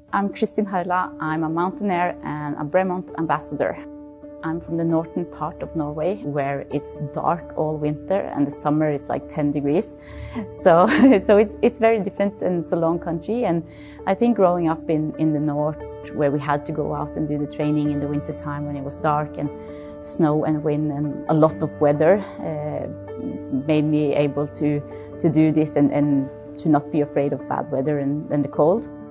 I'm Kristin Harila. I'm a Mountaineer and a Bremont ambassador. I'm from the northern part of Norway, where it's dark all winter and the summer is like 10 degrees. So it's very different, and it's a long country. And I think growing up in the north, where we had to go out and do the training in the winter time when it was dark and snow and wind and a lot of weather, made me able to do this and to not be afraid of bad weather and the cold.